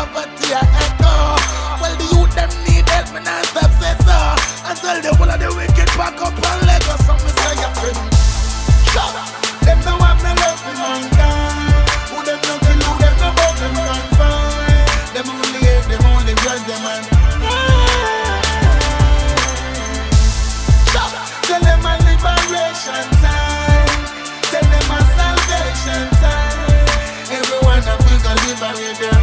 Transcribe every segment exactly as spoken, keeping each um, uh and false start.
poverty a echo. Well, the youth them need help, me not stop say so. Until the whole of the wicked pack up and let go. Some me say you friend. Shut up. Them no have no love for mankind. Who them no kill, who them no bout them confine. Them only hate, them only grudge them and tell them a liberation time. Tell them a salvation time. Everyone a think a liberate their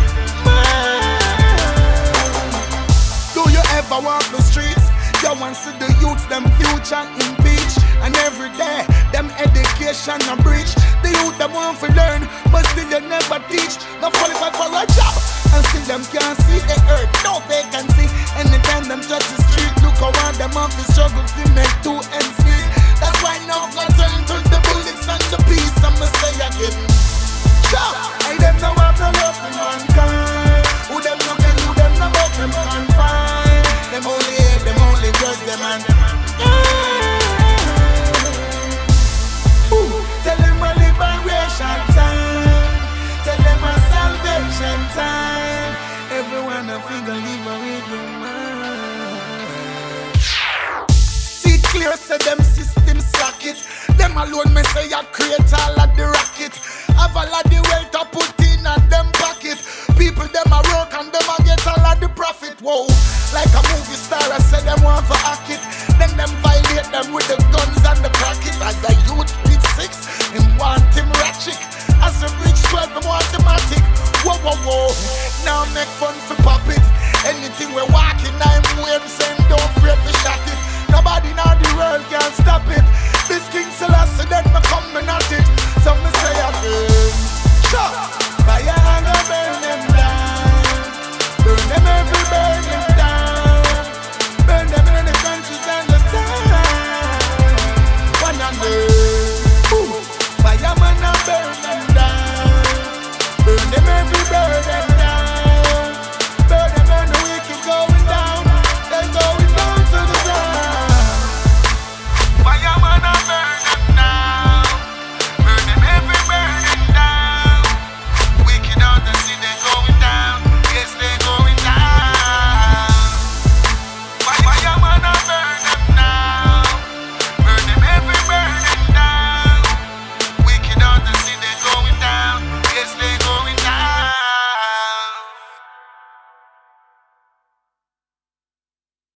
mind. Do you ever walk the streets? You want to see the youths, them future impeach. And every day, them education a breach. The youth them want to learn, but still they never teach. Not qualified for a job, and still them can't see the earth, no vacancy. Anytime them touch the street, look around them off the struggle to make two ends meet. That's why now I turn to the bullets and the peace. I'ma say again, shout! Hey, them no have no love for mankind. Who them no kill, who them no bout them confine. Them only hate, them only grudge them and ooh, tell them a liberation time. Tell them a salvation time. Everyone a figure liberate their mind. See clear, say them system socket. Them alone me say I create all of the rocket. Have all of the wealth to put in at them pocket. People them a work and them a get all of the profit. Whoa, like a movie star I say them want for hack it.